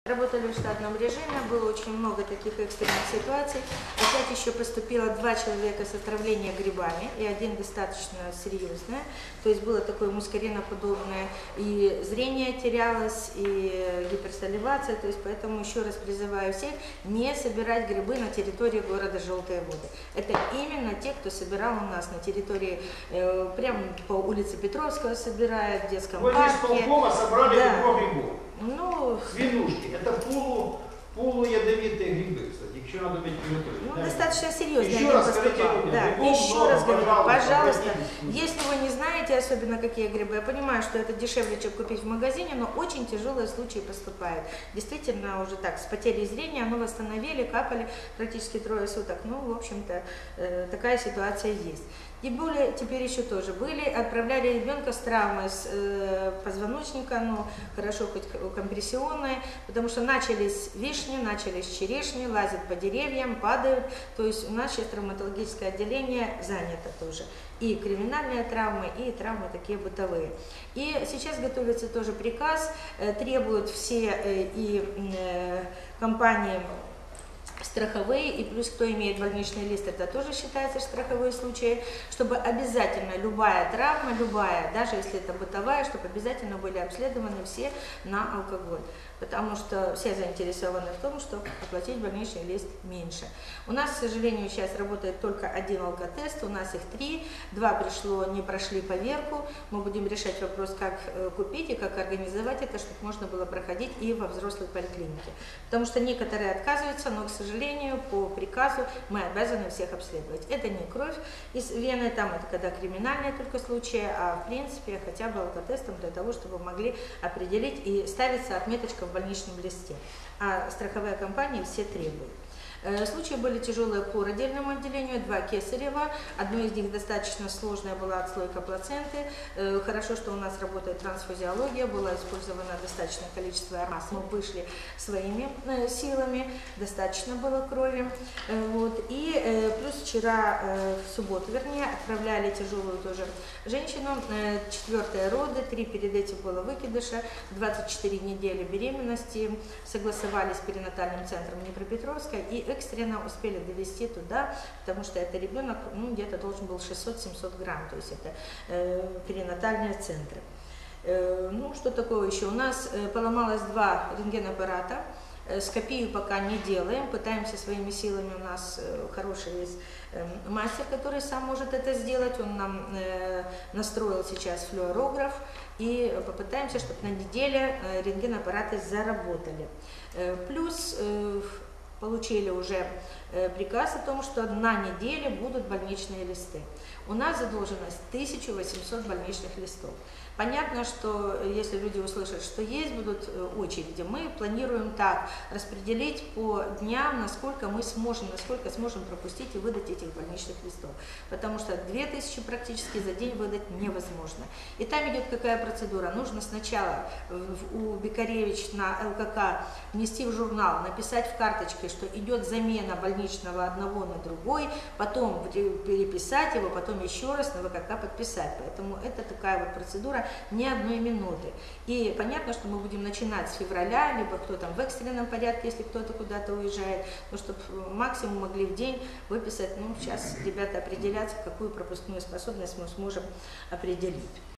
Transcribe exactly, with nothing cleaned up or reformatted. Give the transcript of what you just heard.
Работали в штатном режиме, было очень много таких экстренных ситуаций. Опять еще поступило два человека с отравлением грибами, и один достаточно серьезное. То есть было такое мускариноподобное, и зрение терялось, и гиперсаливация. То есть поэтому еще раз призываю всех не собирать грибы на территории города Желтые Воды. Это именно те, кто собирал у нас на территории, э, прямо по улице Петровского собирают, в детском вот парке. Вот здесь полкома собрали да. грибов. Ну, свинушки. Это полу, полуядовитые грибы, кстати, еще надо уметь приготовить. Ну, да? достаточно серьезно. Еще раз скажите, да. Еще много, раз говорю, пожалуйста, пожалуйста, если вы не знаете особенно какие грибы, я понимаю, что это дешевле, чем купить в магазине, но очень тяжелые случаи поступают. Действительно, уже так, с потерей зрения, оно восстановили, капали практически трое суток. Ну, в общем-то, э, такая ситуация есть. И более, теперь еще тоже были, отправляли ребенка с травмой с э, позвоночника, ну, хорошо хоть компрессионные, потому что начались вишни, начались черешни, лазят по деревьям, падают, то есть у нас сейчас травматологическое отделение занято тоже. И криминальные травмы, и травмы такие бытовые. И сейчас готовится тоже приказ, э, требуют все э, и э, компании, страховые, и плюс кто имеет больничный лист, это тоже считается страховые случаи, чтобы обязательно любая травма, любая, даже если это бытовая, чтобы обязательно были обследованы все на алкоголь, потому что все заинтересованы в том, чтобы оплатить больничный лист меньше. У нас, к сожалению, сейчас работает только один алкотест, у нас их три, два пришло, не прошли поверку, мы будем решать вопрос, как купить и как организовать это, чтобы можно было проходить и во взрослой поликлинике, потому что некоторые отказываются, но, к сожалению, К сожалению, по приказу мы обязаны всех обследовать. Это не кровь из вены, там это когда криминальные только случаи, а в принципе хотя бы алкотестом для того, чтобы могли определить и ставится отметочка в больничном листе. А страховые компании все требуют. Случаи были тяжелые по родильному отделению, два кесарева, одно из них достаточно сложная была отслойка плаценты. Хорошо, что у нас работает трансфузиология, было использовано достаточное количество масс. Мы вышли своими силами, достаточно было крови. Вот. И плюс вчера, в субботу, вернее, отправляли тяжелую тоже женщину, четвертые роды, три перед этим было выкидыша, двадцать четыре недели беременности, согласовались с перинатальным центром Днепропетровска и экстренно успели довести туда, потому что это ребенок, ну, где-то должен был шестьсот-семьсот грамм, то есть это э, перинатальные центры. Э, ну, что такое еще? У нас э, поломалось два рентгенаппарата, э, скопию пока не делаем, пытаемся своими силами, у нас э, хороший есть э, мастер, который сам может это сделать, он нам э, настроил сейчас флюорограф, и попытаемся, чтобы на неделе э, рентгенаппараты заработали. Э, плюс э, получили уже э, приказ о том, что на неделе будут больничные листы. У нас задолженность тысяча восемьсот больничных листов. Понятно, что если люди услышат, что есть, будут очереди. Мы планируем так распределить по дням, насколько мы сможем, насколько сможем пропустить и выдать этих больничных листов. Потому что две тысячи практически за день выдать невозможно. И там идет какая процедура? Нужно сначала у Бекаревич на эл ка ка внести в журнал, написать в карточке, что идет замена больничного одного на другой, потом переписать его, потом еще раз на вэ ка ка подписать. Поэтому это такая вот процедура ни одной минуты. И понятно, что мы будем начинать с февраля, либо кто там в экстренном порядке, если кто-то куда-то уезжает, но чтобы максимум могли в день выписать, ну, сейчас ребята определятся, какую пропускную способность мы сможем определить.